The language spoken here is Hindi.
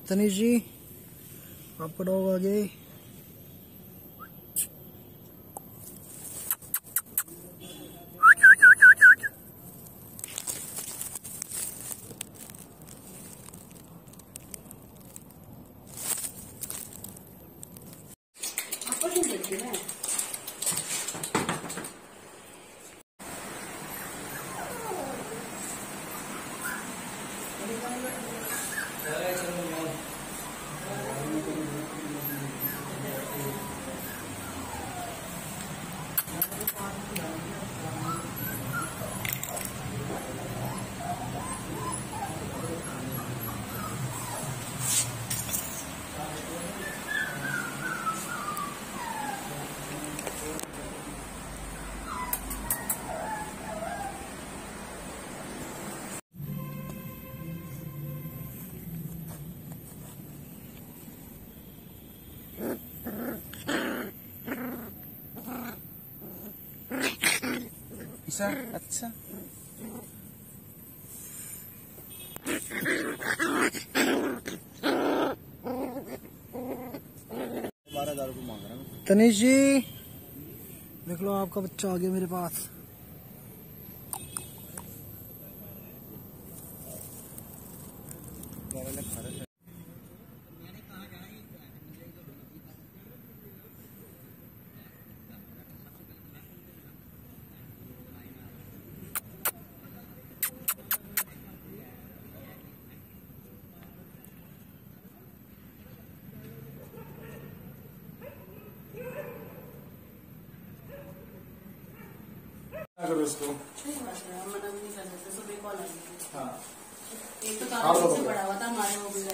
तनीश जी आपका डॉग आ गए। अच्छा 12,000 रुपये मांग रहा हूँ। तनीश जी देख लो आपका बच्चा आ गया मेरे पास। करो इसको। मना भी नहीं कर सकते, सुबह कॉल आई थी। हाँ एक तो काफी से पड़ा हुआ था हमारे वो भी